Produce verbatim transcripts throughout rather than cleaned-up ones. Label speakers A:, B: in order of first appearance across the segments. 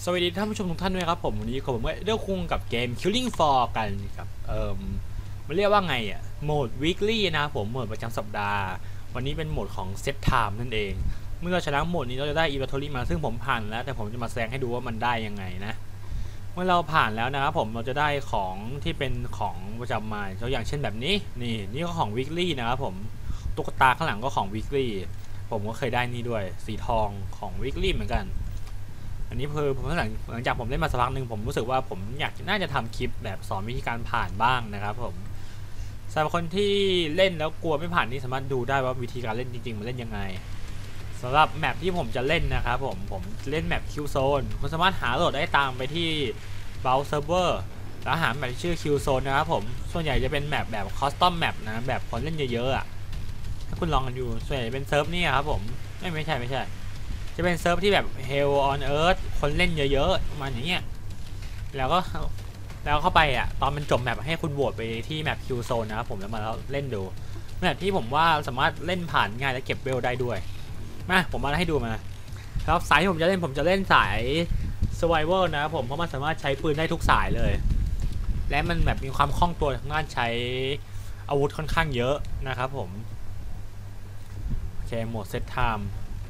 A: สวัสดีท่านผู้ชมทุกท่านด้วยครับผมวันนี้ผมก็เลือกคุงกับเกม Killing Floor กันกับเอ่อมันเรียกว่าไงอ่ะโหมด weekly นะครับผมโหมดประจำสัปดาห์วันนี้เป็นโหมดของ set time นั่นเองเมื่อเราชนะโหมดนี้เราจะได้ inventory มาซึ่งผมผ่านแล้วแต่ผมจะมาแสดงให้ดูว่ามันได้ยังไงนะเมื่อเราผ่านแล้วนะครับผมเราจะได้ของที่เป็นของประจำมาตัวอย่างเช่นแบบนี้นี่นี่ก็ของ weekly นะครับผมตุ๊กตาข้างหลังก็ของ weekly ผมก็เคยได้นี่ด้วยสีทองของ weekly เหมือนกันอันนี้คือผมหลังหลังจากผมเล่นมาสักพักหนึ่งผมรู้สึกว่าผมอยากน่าจะทำคลิปแบบสอนวิธีการผ่านบ้างนะครับผมสำหรับคนที่เล่นแล้วกลัวไม่ผ่านนี่สามารถดูได้ว่าวิธีการเล่นจริงๆมันเล่นยังไงสำหรับแมปที่ผมจะเล่นนะครับผมผมเล่นแมปคิวโซนคุณสามารถหาโหลดได้ตามไปที่เบราว์เซิร์ฟเวอร์แล้วหาแมปชื่อคิวโซนนะครับผมส่วนใหญ่จะเป็นแมปแบบคอสตอมแมปนะแบบคนเล่นเยอะๆอ่ะถ้าคุณลองกันดูส่วนใหญ่เป็นเซิร์ฟนี่ครับผมไม่ไม่ใช่ไม่ใช่จะเป็นเซิร์ฟที่แบบ Hell on Earth คนเล่นเยอะๆประมาณอย่างเงี้ยแล้วก็แล้วเข้าไปอ่ะตอนมันจบแมปให้คุณโหวตไปที่แมปคิวโซนนะครับผมแล้วมาแล้วเล่นดูแมปที่ผมว่าสามารถเล่นผ่านง่ายและเก็บเวลได้ด้วยมาผมมาให้ดูมาครับสายที่ผมจะเล่นผมจะเล่นสาย Survival นะครับผมเพราะมันสามารถใช้ปืนได้ทุกสายเลยและมันแบบมีความคล่องตัวทางด้านใช้อาวุธค่อนข้างเยอะนะครับผมโอเคโหมดเซตไทม์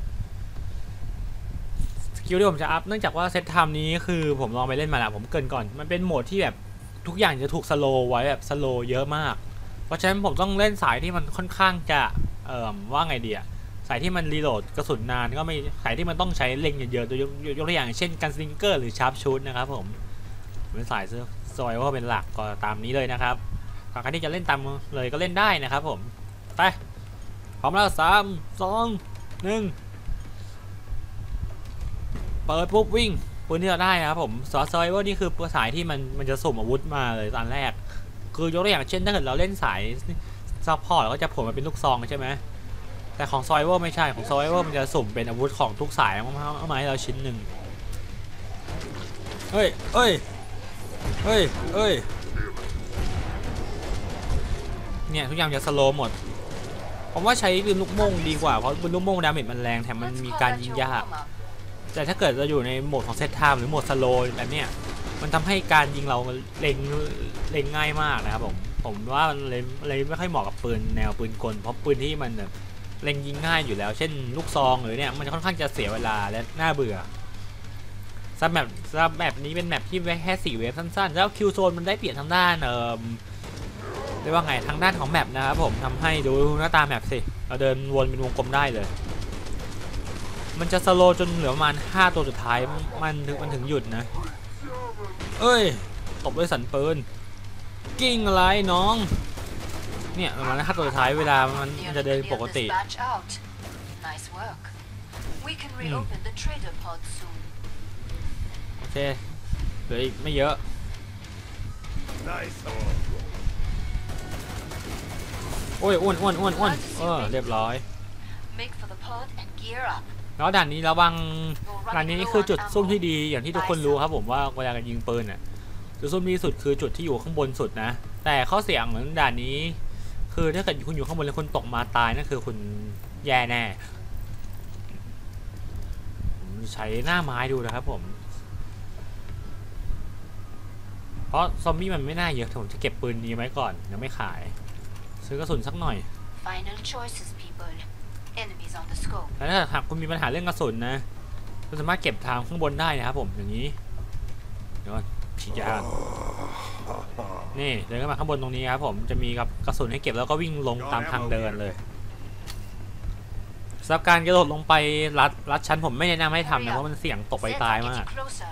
A: สกิลที่ผมจะอัพเนื่องจากว่าเซตไทม์นี้คือผมลองไปเล่นมาแล้วผมเกินก่อนมันเป็นโหมดที่แบบทุกอย่างจะถูกสโลว์ไว้แบบสโลว์เยอะมากเพราะฉะนั้นผมต้องเล่นสายที่มันค่อนข้างจะเอ่อว่าไงดีอะสายที่มันรีโหลดกระสุนนานก็ไม่สายที่มันต้องใช้เล็งเยอะๆตัวยกยกตัวอย่างเช่นกันสลิงเกอร์หรือชาร์ปชูตนะครับผมเป็นสายเซอร์ซอยว่าเป็นหลักก็ตามนี้เลยนะครับใครที่จะเล่นตามเลยก็เล่นได้นะครับผมไปพร้อมแล้วสามสองหนึ่งเปิดปุ๊บวิ่งปืนที่เราได้นะครับผมซอสซอยว่านี่คือสายที่มันมันจะสุ่มอาวุธมาเลยตอนแรกคือยกตัวอย่างเช่นถ้าเกิดเราเล่นสายซัพพอร์ตเราก็จะผลมาเป็นลูกซองใช่ไหมแต่ของซอยว่าไม่ใช่ของซอยว่ามันจะสุ่มเป็นอาวุธของทุกสายเอามาให้เราชิ้นหนึ่งเฮ้ยเฮ้ยเฮ้ยเฮ้ยเนี่ยทุกอย่างจะสโลว์หมดผมว่าใช้ปืนลูกโม่งดีกว่าเพราะปืนลูกโม่งดาเมจมันแรงแถมมันมีการยิงยากแต่ถ้าเกิดเราอยู่ในโหมดของเซตไทม์หรือโหมดสโลว์แบบเนี้ยมันทำให้การยิงเราเล็งเล็งง่ายมากนะครับผมผมว่ามันเลยเลยไม่ค่อยเหมาะกับปืนแนวปืนกลเพราะปืนที่มันแบบเล็งยิงง่ายอยู่แล้วเช่นลูกซองหรือเนี่ยมันค่อนข้างจะเสียเวลาและน่าเบื่อสำหรับสำหรับแบบนี้เป็นแมปที่แค่สี่เวฟสั้นๆแล้วคิวโซนมันได้เปลี่ยนทางด้านเอ่อเรียกว่าไงทางด้านของแมปนะครับผมทำให้ดูหน้าตาแมปสิเราเดินวนเป็นวงกลมได้เลยมันจะสโลจนเหลือประมาณห้าตัวสุดท้ายมันถึงมันถึงหยุดนะเอ้ยตบด้วยสันปืนกิ้งอะไรน้องเนี่ยประมาณห้าตัวสุดท้ายเวลามันจะเดินปกติโอเคเหลืออีกไม่เยอะโอ้ยอ้วนอ้วนอ้วนอ้วนเออเรียบร้อยแล้วด่านนี้ระวังด่านนี้คือจุดซุ่มที่ดีอย่างที่ทุกคนรู้ครับผมว่าเวลาการยิงปืนอ่ะจุดซุ่มดีสุดคือจุดที่อยู่ข้างบนสุดนะแต่ข้อเสียของด่านนี้คือถ้าเกิดคุณอยู่ข้างบนแล้วคุณตกมาตายนั่นคือคุณแย่แน่ผมใช้หน้าไม้ดูนะครับผมเพราะซอมบี้มันไม่น่าเยอะผมจะเก็บปืนนี้ไว้ก่อนยังไม่ขายซื้อกระสุนสักหน่อยแล้วถ้าหากคุณมีปัญหาเรื่องกระสุนนะคุณสามารถเก็บทางข้างบนได้นะครับผมอย่างนี้เดี๋ยวฉีดยานี่เดินขึ้นมาข้างบนตรงนี้ครับผมจะมีกับกระสุนให้เก็บแล้วก็วิ่งลงตามทางเดินเลยสำหรับการกระโดดลงไปรัดรัดชั้นผมไม่แนะนำให้ทำนะเพราะมันเสี่ยงตกไปตายมาก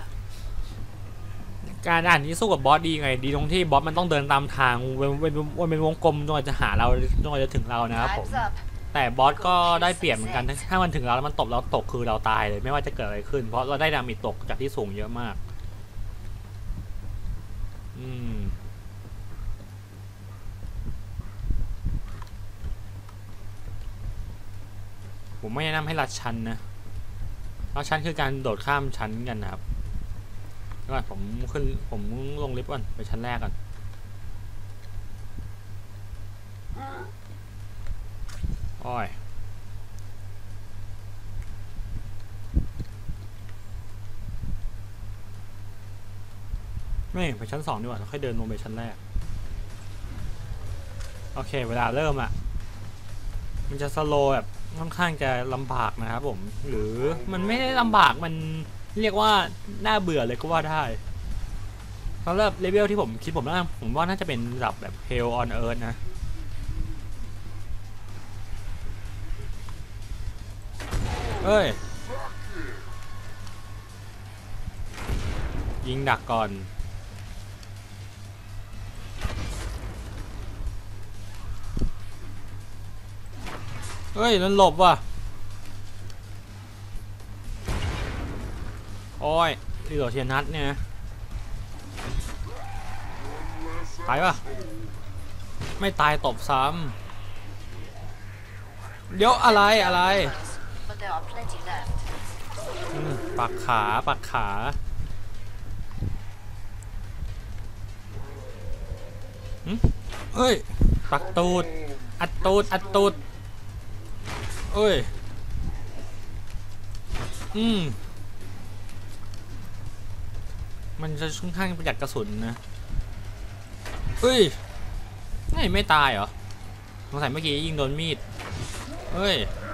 A: การอ่านนี้สู้กับบอสดีไงดีตรงที่บอสมันต้องเดินตามทางเป็นเป็นวงกลมจนกว่าจะหาเราจนกว่าจะถึงเรานะครับผมแต่บอสก็ได้เปรียบเหมือนกันถ้ามันถึงเราแล้วมันตบเราตกคือเราตายเลยไม่ว่าจะเกิดอะไรขึ้นเพราะเราได้ดาเมจตกจากที่สูงเยอะมากอืมผมไม่แนะนำให้ลัดชั้นนะลัดชั้นคือการโดดข้ามชั้นกันนะครับก่อนผมขึ้นผมลงลิฟต์ก่อนไปชั้นแรกก่อนโอ้ยไม่ไปชั้นสองดีกว่าค่อยเดินลงไปชั้นแรกโอเคเวลาเริ่มอ่ะมันจะสโลว์แบบค่อนข้างจะลำบากนะครับผมหรือมันไม่ได้ลำบากมันเรียกว่าน่าเบื่อเลยก็ว่าได้สำหรับเลเวลที่ผมคิดผมว่าผมว่าน่าจะเป็นระดับแบบ Hell on Earth นะเอ้ยยิงดักก่อนเฮ้ยนั่นหลบว่ะโอ้ยรีโหลดเทียนัทเนี่ยตายป่ะไม่ตายตบซ้ำเดี๋ยวอะไรอะไรปักขาปักขาเอ้ยปักตูดอัดตูดอัดตูดเอ้ยอืมมันจะค่อนข้างประหยัดกระสุนนะเอ้ยไม่ไม่ตายเหรอสงสัยเมื่อกี้ยิงโดนมีดเอ้ย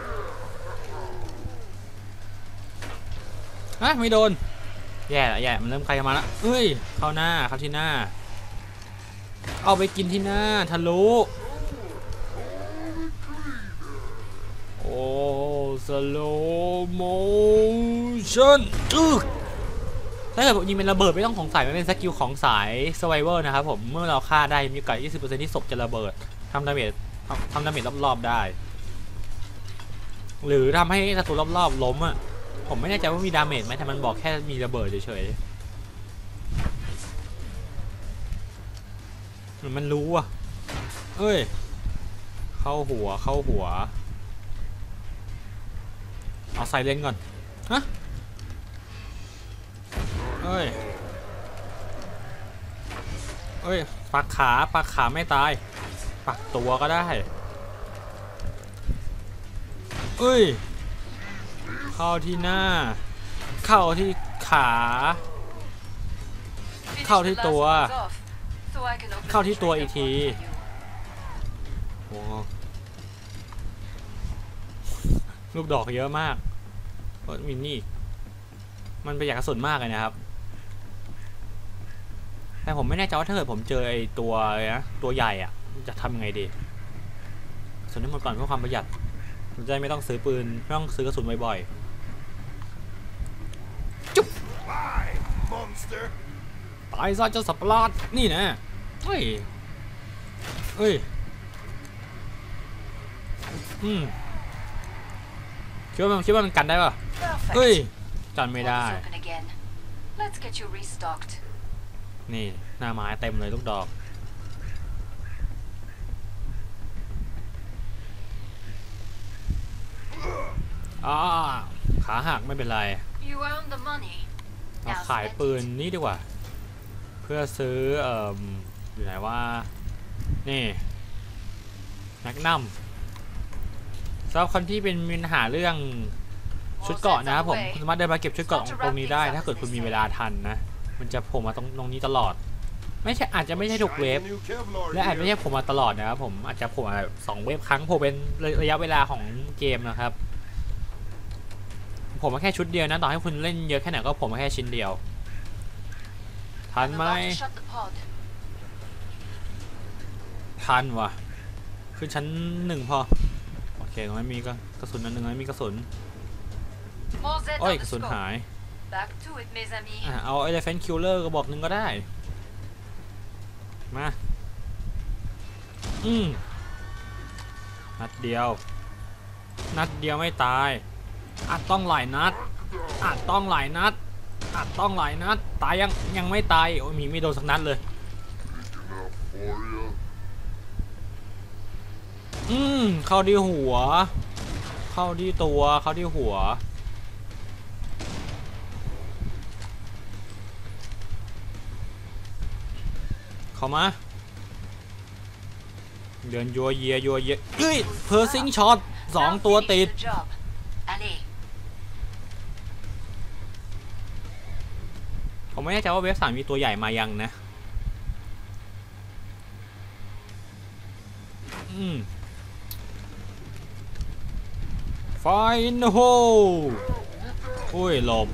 A: ฮะไม่โดนแย่ละแย่มันเริ่มใครมาละเอ้ยเข้าหน้าเข้าที่หน้าเอาไปกินที่หน้าทะลุโอ้สโลโมชั่นถ้าเกิดผมยิงเป็นระเบิดไม่ต้องสงสัยมันเป็นสกิลของสาย Survivor นะครับผมเมื่อเราฆ่าได้มีโอกาส ยี่สิบเปอร์เซ็นต์ ที่ศพจะระเบิดทำดาเมจทำดาเมจรอบๆได้หรือทำให้ศัตรูรอบๆล้มอ่ะผมไม่แน่ใจว่ามีดาเมจไหมแต่มันบอกแค่มีระเบิดเฉยๆมันรู้อ่ะเอ้ยเข้าหัวเข้าหัวเอาไซเลนก่อนฮะเอ้ยเอ้ยปักขาปักขาไม่ตายปักตัวก็ได้เอ้ยเข้าที่หน้าเข้าที่ขาเข้าที่ตัวเข้าที่ตัวอีกทีโอ้ลูกดอกเยอะมากมินนี่มันประหยัดกระสุนมากเลยนะครับแต่ผมไม่แน่ใจว่าถ้าเกิดผมเจอไอ้ตัวนะตัวใหญ่อะจะทำยังไงดีกระสุนให้หมดก่อนเพื่อความประหยัดผมจะไม่ต้องซื้อปืนไม่ต้องซื้อกระสุนบ่อยๆจุ๊บตายซะเจ้าสัตว์ประหลาดนี่นะเฮ้ยเฮ้ยอืมคิดว่ามันคิดว่ามันกันได้ป่ะเฮ้ยกันไม่ได้นี่หน้าไม้เต็มเลยลูกดอกอ่าขาหักไม่เป็นไรเราขายปืนนี่ดีกว่าเพื่อซื้อเอ่ออยู่ไหนว่านี่แมกนัมสำหรับคนที่เป็นมีปัญหาเรื่องชุดเกราะนะครับผมคุณสามารถเดินมาเก็บชุดเกราะตรงนี้ได้ถ้าเกิดคุณมีเวลาทันนะมันจะโผล่มาตรงตรงนี้ตลอดไม่ใช่อาจจะไม่ใช่ทุกเวฟและอาจไม่ใช่ผมมาตลอดนะครับผมอาจจะโผล่มาสองเวฟครั้งโผล่เป็นระยะเวลาของเกมนะครับผมมาแค่ชุดเดียวนะต่อให้คุณเล่นเยอะแค่ไหนก็ผมมาแค่ชิ้นเดียวทันไหมทันวะคือชั้นหนึ่งพอโอเคตรงนั้นมีก็กระสุนอันหนึ่งนั้นมีกระสุนโอ้ยกระสุนหายอ่ะเอา Elephant Killer กระบอกหนึ่งก็ได้มาอืมนัดเดียวนัดเดียวไม่ตายอาจต้องหลายนัดอาจต้องหลายนัดอาจต้องหลายนัดตายยังยังไม่ตายโอ้ยมีไม่โดนสักนัดเลยอืมเข้าที่หัวเข้าที่ตัวเข้าที่หัวเข้ามาเดินยัวเยียยัวเยียเฮ้ยเพอร์ซิงช็อตสองตัวติดผมไม่แน่ใจว่าเวฟสามมีตัวใหญ่มายังนะอืมไฟน์โฮอุ้ยหลบ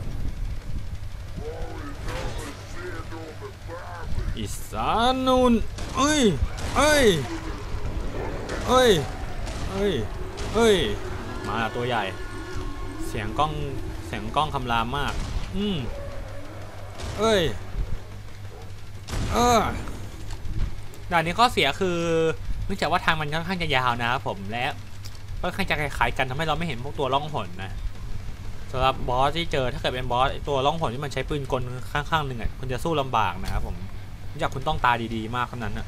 A: อิสานุนเอ้ยเอ้ยเอ้ยเอ้ยเอ้ยมาละตัวใหญ่เสียงกล้องเสียงกล้องคำรามมากอืมเอ้ยเออด่านนี้ข้อเสียคือเนื่องจากว่าทางมันค่อนข้างจะยาวนะครับผมและค่อนข้างจะคล้ายๆกันทำให้เราไม่เห็นพวกตัวล่องหนนะสำหรับบอสที่เจอถ้าเกิดเป็นบอสตัวล่องหนที่มันใช้ปืนกลข้างๆหนึ่งอ่ะคุณจะสู้ลำบากนะครับผมเนื่องจากคุณต้องตาดีๆมากเท่านั้นนะ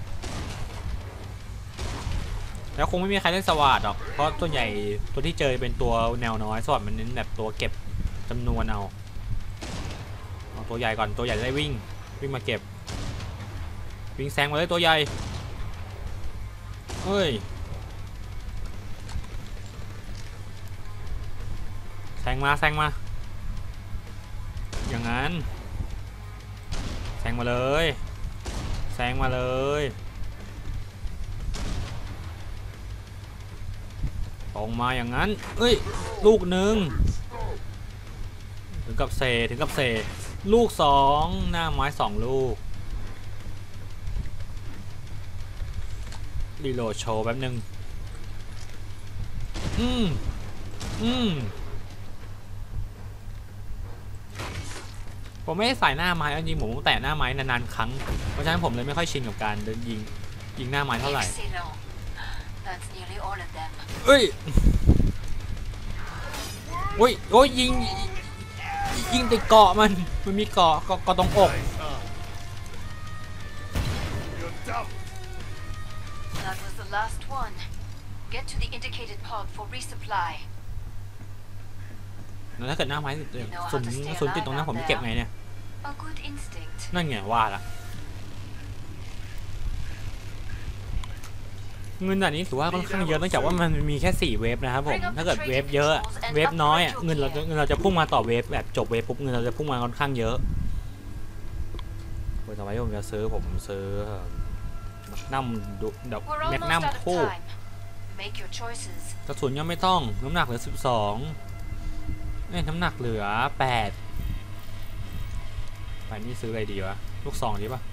A: แล้วคงไม่มีใครเล่นสวาดหรอกเพราะตัวใหญ่ตัวที่เจอเป็นตัวแนวน้อยสวาดมันเน้นแบบตัวเก็บจำนวนเอาเอาตัวใหญ่ก่อนตัวใหญ่ได้วิ่งวิ่งมาเก็บวิ่งแซงมาเลยตัวใหญ่เฮ้ยแซงมาแซงมาอย่างนั้นแซงมาเลยแซงมาเลยตรงมาอย่างนั้นเอ้ยลูกหนึ่งถึงกับเซถึงกับเซลูกสองหน้าไม้สองลูกรีโหลดโชว์แป๊บนึงอืมอืมผมไม่ได้ใส่หน้าไม้จริงๆผมต้องแตะหน้าไม้นานๆครั้งเพราะฉะนั้นผมเลยไม่ค่อยชินกับการเดินยิงยิงหน้าไม้เท่าไหร่เอ้ยโอ้ยโอ้ยยิงยิงติดเกาะมันมันมีเกาะเกาะเกาะตรงอกแล้วถ้าเกิดหน้าไม้สุนสุนติดตรงนั้นผมจะเก็บไงเนี่ยนั่นไงว่าละเงินอันนี้ถือว่าค่อนข้างเยอะเนื่องจากว่ามันมีแค่สี่เวฟนะครับผมถ้าเกิดเวฟเยอะเวฟน้อยอ่ะเงินเราเงินเราจะพุ่งมาต่อเวฟแบบจบเวฟปุ๊บเงินเราจะพุ่งมาค่อนข้างเยอะเวลาไว้ผมจะซื้อผมซื้อน้ำดุดอกแม็กนัมคู่กระสุนยังไม่ต้องน้ำหนักเหลือสิบสองเนี่ยน้ำหนักเหลือแปดไปนี่ซื้ออะไรดีวะลูกซองดีป่ะ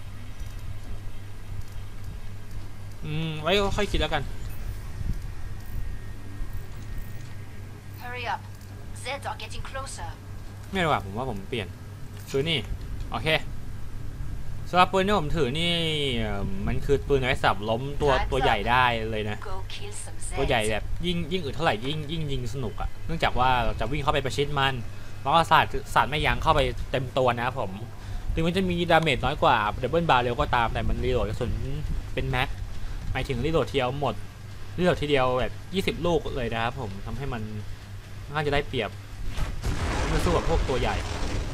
A: อืมไว้ค่อยคิดแล้วกันไม่รู้ว่าผมว่าผมเปลี่ยนซื้อนี่โอเคสำหรับปืนที่ผมถือนี่มันคือปืนไว้สับล้มตัวตัวใหญ่ได้เลยนะตัวใหญ่แบบยิ่งยิ่งอึดเท่าไหร่ยิ่งยิ่งยิงสนุกอะเนื่องจากว่าเราจะวิ่งเข้าไปประชิดมันแล้วก็สาดสาดไม่ยั้งเข้าไปเต็มตัวนะครับผมถึงมันจะมีดาเมจน้อยกว่าดับเบิลบาร์เร็วก็ตามแต่มันรีโหลดกระสุนเป็นแม็กหมายถึงรีโหลดทีเดียวหมดรีโหลดทีเดียวแบบยี่สิบลูกเลยนะครับผมทำให้มันน่าจะได้เปรียบเมื่อสู้กับพวกตัวใหญ่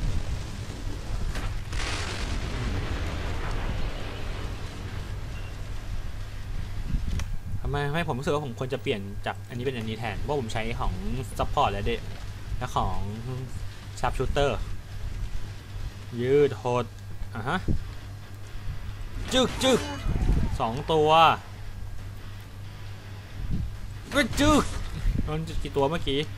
A: ทำไมให้ผมรู้สึกว่าผมควรจะเปลี่ยนจากอันนี้เป็นอันนี้แทนเพราะผมใช้ของซัพพอร์ตแล้วเด็และของชาร์ปชูเตอร์ยืดโหดอ่ะฮะจึกจึกสองตัวก็จึกโดนกี่ตัวเมื่อกี้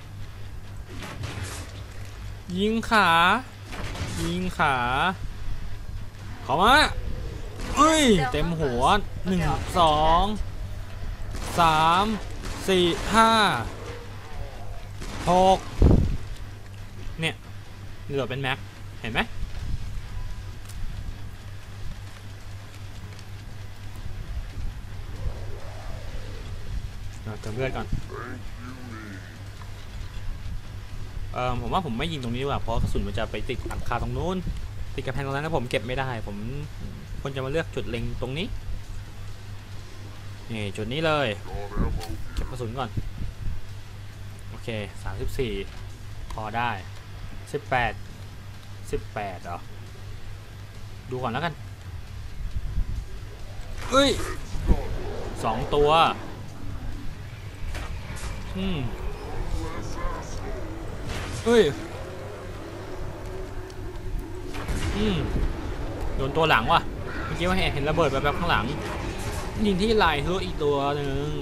A: ยิงขายิงขาขอมาเอ้ยเต็มหัวหนึ่งสองสามสี่ห้าหกเนี่ยเหลือเป็นแม็กเห็นไหมเติมเลือดก่อนเออผมว่าผมไม่ยิงตรงนี้ดีกว่าเพราะกระสุนมันจะไปติดหลังคาตรงนู้นติดกระแพงตรงนั้นแล้วผมเก็บไม่ได้ผมควรจะมาเลือกจุดเล็งตรงนี้นี่จุดนี้เลยเก็บกระสุนก่อนโอเคสามสิบสี่พอได้สิบแปดสิบแปดเหรอดูก่อนแล้วกันเอ้ยสองตัวอืมเฮ้ยอืมอืมโดนตัวหลังว่ะเมื่อกี้ว่าเห็นระเบิดแบบข้างหลังยิงที่ไหล่ทะลุอีกตัวหนึ่ง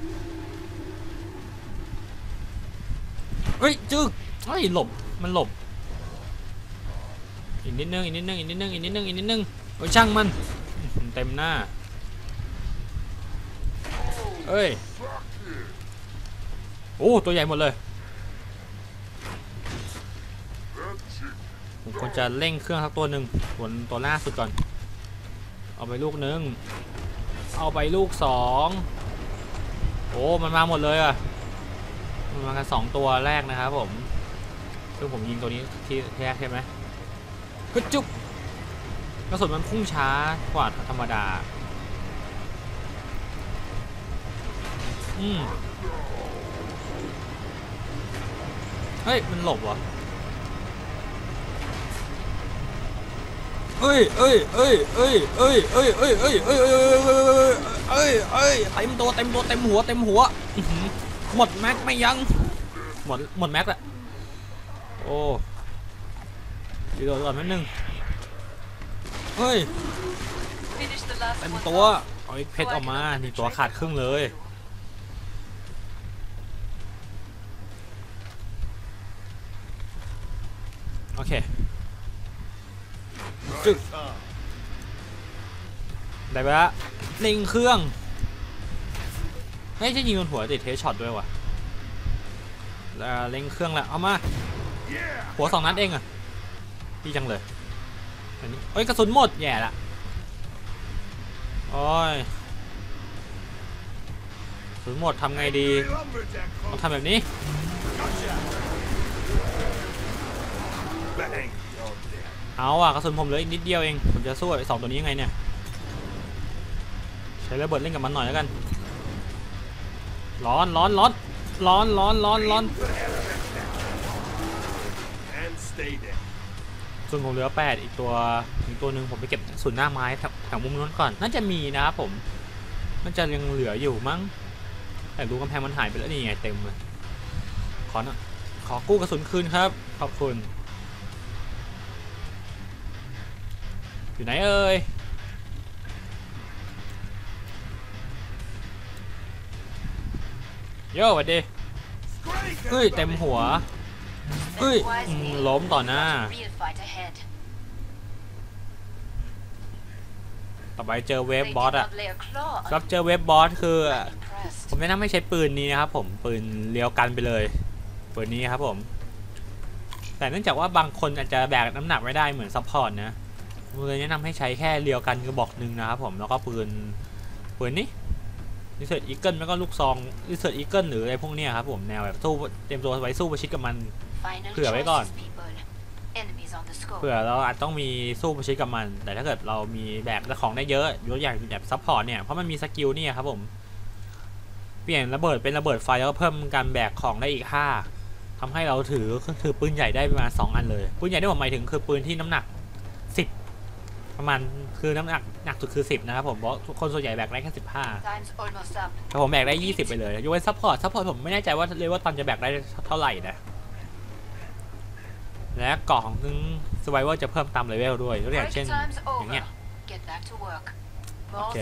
A: เฮ้ยจึ๊กเฮ้ยหลบมันหลบอีกนิดนึงอีกนิดนึงอีกนิดนึงอีกนิดนึงอีกนิดนึงโอ้ยช่างมันเต็มหน้าเอ้ยโอ้ตัวใหญ่หมดเลยผมควรจะเร่งเครื่องสักตัวหนึ่งตัวตัวล่าสุดก่อนเอาไปลูกหนึ่งเอาไปลูกสองโอ้มันมาหมดเลยอ่ะมันมากันสองตัวแรกนะครับผมซึ่งผมยิงตัวนี้ที่แรกใช่ไหมก็จุ๊บกระสุนมันพุ่งช้ากว่าธรรมดาอืมเฮ้ยมันหลบวะเอ้ยเอ้ยเอ้ยเอ้ยเอ้ยเอ้ยเอ้ยเอ้ยเอ้ยเอ้ยเอ้ยเอ้ยเต็มตัวเต็มตัวเต็มหัวเต็มหัวหมดแม็กไม่ยั้งหมดหมดแม็กละโอ้ดีโดนก่อนนิดนึงเฮ้ยเต็มตัวเอาเพชรออกมานี่ตัวขาดครึ่งเลยโอเคจึ๊กได้ไปละเล็งเครื่องไม่ใช่ยิงโดนหัวติดเทสช็อตด้วยว่ะแล้วเล็งเครื่องแล้วเอามาหัวสองนัดเองอะดีจังเลยอันนี้เอ้ยกระสุนหมดแย่ละโอ้ยกระสุนหมดทำไงดีต้องทำแบบนี้เอาอะกระสุนผมเหลืออีกนิดเดียวเองผมจะสู้ไอ้สองตัวนี้ยังไงเนี่ยใช้ระเบิดเล่นกับมันหน่อยแล้วกันร้อนร้อนร้อนร้อนร้อนร้อนร้อนส่วนผมเหลือแปดอีกตัวอีกตัวหนึ่งผมไปเก็บส่วนหน้าไม้แถวมุมนู้นก่อนน่าจะมีนะครับผมมันจะยังเหลืออยู่มั้งแต่ดูกำแพงมันหายไปแล้วนี่ไงเต็มเลยขอขอกู้กระสุนคืนครับขอบคุณอยู่ไหนเอ่ยโย่สวัสดีเฮ้ยเต็มหัวเฮ้ยล้มต่อหน้าต่อไปเจอเวฟบอสอะครับเจอเวฟบอสคือผมแนะนำให้ใช้ปืนนี้นะครับผมปืนเลี้ยวกันไปเลยปืนนี้ครับผมแต่เนื่องจากว่าบางคนอาจจะแบกน้ำหนักไม่ได้เหมือนซัพพอร์ตนะเลยแนะนำให้ใช้แค่เลี้ยวกันกระบอกหนึ่งนะครับผมแล้วก็ปืนปืนนี้รีเสิร์ชอีเกิลแล้วก็ลูกซองรีเสิร์ชอีเกิลหรืออะไรพวกนี้ครับผมแนวแบบสู้เตรียมตัวไว้สู้ประชิดกับมันเผื่อไว้ก่อนเผื่อเราอาจต้องมีสู้ประชิดกับมันแต่ถ้าเกิดเรามีแบกของได้เยอะยกอย่างแบบซัพพอร์ตเนี่ยเพราะมันมีสกิลนี่ครับผมเปลี่ยนระเบิดเป็นระเบิดไฟแล้วก็เพิ่มการแบกของได้อีกห้าทำให้เราถือถือปืนใหญ่ได้ประมาณสองอันเลยปืนใหญ่ที่ผมหมายถึงคือปืนที่น้ำหนักสิบประมาณคือน้ำหนักหนักสุดคือสิบนะครับผมเพราะทุกคนส่วนใหญ่แบกได้แค่สิบห้าแต่ผมแบกได้ยี่สิบไปเลยยกเว้นซัพพอร์ตซัพพอร์ตผมไม่แน่ใจว่าเลยว่าตอนจะแบกได้เท่าไหร่นะและเกาะของซึ่งสไวเวอร์จะเพิ่มตามเลเวลด้วยตัวอย่างเช่นอย่างเงี้ยโอเค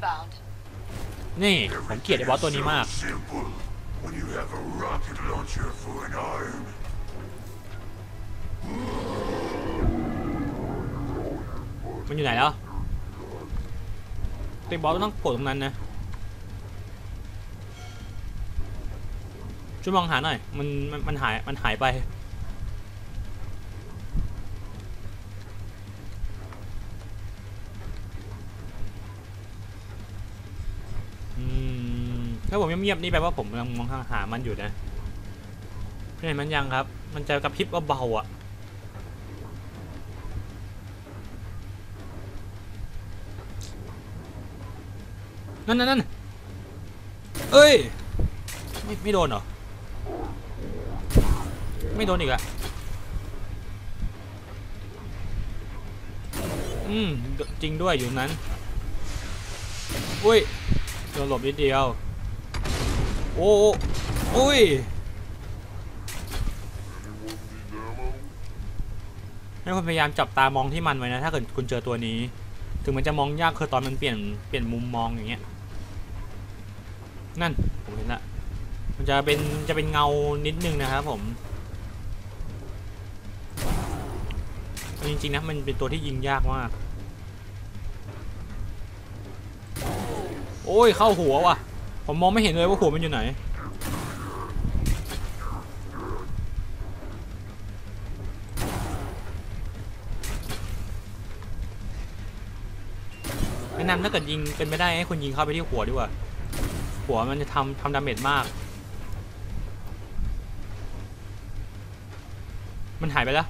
A: นี่ผมเกลียดไอ้บอสตัวนี้มากมันอยู่ไหนแล้วตีบอสต้องโผล่ตรงนั้นนะช่วยมองหาหน่อยมันมันมันหายมันหายไปอืมถ้าผมเงียบๆนี่แปลว่าผมกำลังมองหามันอยู่นะเห็นมันยังครับมันจะกระพริบเบาๆอ่ะนั่นนั่นนั่นเอ้ยไม่ไม่โดนเหรอไม่โดนอีกอะอืมจริงด้วยอยู่นั้นอุ้ยโดนหลบนิดเดียวโอ้อุ้ยให้คุณพยายามจับตามองที่มันไว้นะถ้าเกิดคุณเจอตัวนี้ถึงมันจะมองยากคือตอนมันเปลี่ยนเปลี่ยนมุมมองอย่างเงี้ยนั่นผมเห็นละมันจะเป็นจะเป็นเงานิดนึงนะครับผมจริงๆนะมันเป็นตัวที่ยิงยากมากโอ้ยเข้าหัวว่ะผมมองไม่เห็นเลยว่าหัวมันอยู่ไหนแนะนำถ้าเกิดยิงเป็นไม่ได้ให้คุณยิงเข้าไปที่หัวดีกว่าหัวมันจะทำทำดาเมจมากมันหายไปแล้ว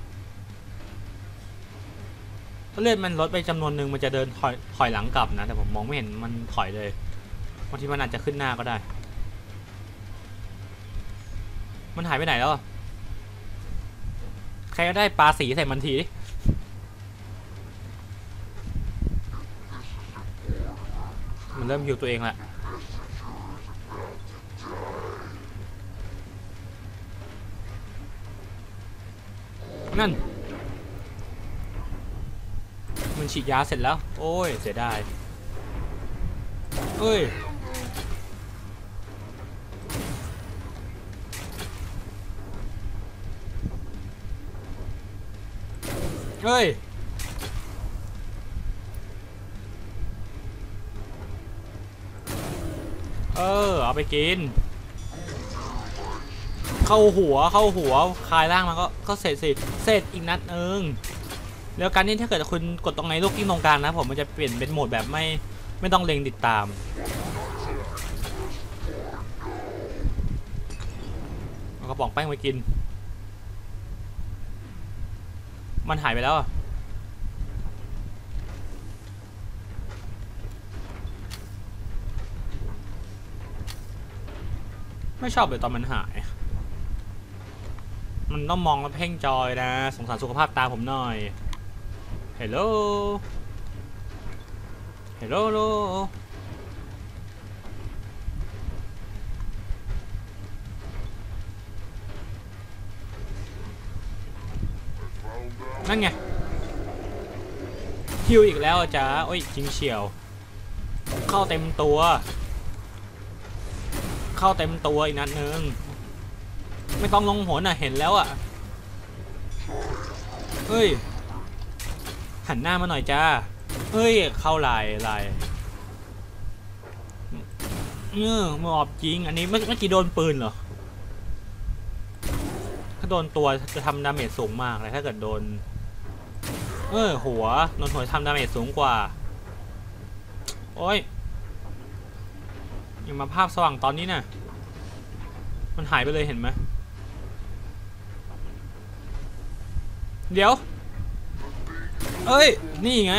A: ถ้าเลือดมันลดไปจำนวนหนึ่งมันจะเดินถอยถอยหลังกลับนะแต่ผมมองไม่เห็นมันถอยเลยบางทีมันอาจจะขึ้นหน้าก็ได้มันหายไปไหนแล้วใครก็ได้ปาสีใส่มันทีมันเริ่มฮิวตัวเองละนั่นมันฉีดยาเสร็จแล้วโอ้ยเสียดายเอ้ยเฮ้ยเออเอาไปกินเข้าหัวเข้าหัวคลายร่างมันก็ก็เสร็จสิเสร็จอีกนัดเอิงแล้วการนี้ถ้าเกิดคุณกดตรงไหนลูกที่ตรงกลางนะผมมันจะเปลี่ยนเป็นโหมดแบบไม่ไม่ต้องเล็งติดตามเอากระป๋องแป้งไปกินมันหายไปแล้วไม่ชอบเลยตอนมันหายมันต้องมองแล้วเพ่งจอยนะสงสารสุขภาพตาผมหน่อยเฮลโลเฮลโลโลนั่นไงฮิวอีกแล้วจ้าโอ้ยจริงเฉียวเข้าเต็มตัวเข้าเต็มตัวอีกนัดนึงไม่ต้องลงหัวน่ะเห็นแล้วอ่ะเฮ้ยหันหน้ามาหน่อยจ้าเฮ้ยเข้าลายลายเออมือออบจริงอันนี้เมื่อกี้โดนปืนเหรอถ้าโดนตัวจะทำดาเมจสูงมากเลยถ้าเกิดโดนเออหัวโดนหัวทำดาเมจสูงกว่าโอ้ยยังมาภาพสว่างตอนนี้น่ะมันหายไปเลยเห็นไหมเดี๋ยวเอ้ยนี่ไง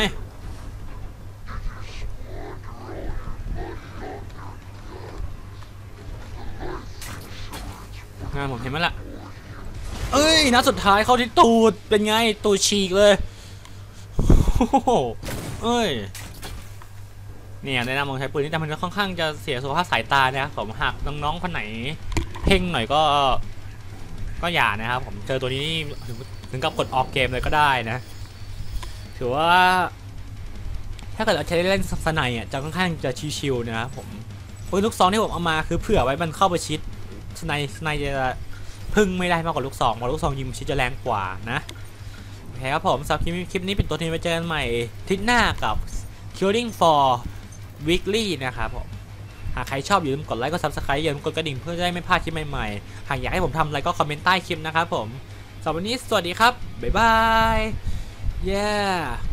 A: งานผมเห็นมั้ยล่ะเอ้ยนัดสุดท้ายเข้าที่ตูดเป็นไงตูดฉีกเลยโอ้โหเอ้ยเนี่ยในนามของใช้ปืนนี่แต่มันค่อนข้างจะเสียสุขภาพสายตานะครับผมหากน้องๆคนไหนเพ่งหน่อยก็ก็อย่านะครับผมเจอตัวนี้ถึงกับกดออกเกมเลยก็ได้นะถือว่าถ้าเกิดเราใช้เล่นสไนอ่ะจะค่อนข้างจะชิวๆนะครับผมปืนลูกซองที่ผมเอามาคือเผื่อไว้มันเข้าไปชิดสไนสไนจะพึ่งไม่ได้มากกว่าลูกซองเพราะลูกซองยิงชิดจะแรงกว่านะโอเคครับผมสำหรับคลิปนี้เป็นตัวทีไว้เจอกันใหม่ทิศหน้ากับ Killing for Weekly นะครับผมหากใครชอบอย่าลืมกดไลค์กด ซับสไครบ์ อย่าลืมกดกระดิ่งเพื่อจะได้ไม่พลาดคลิปใหม่ๆหากอยากให้ผมทำอะไรก็คอมเมนต์ใต้คลิปนะครับผมสำหรับวันนี้สวัสดีครับบ๊ายบาย yeah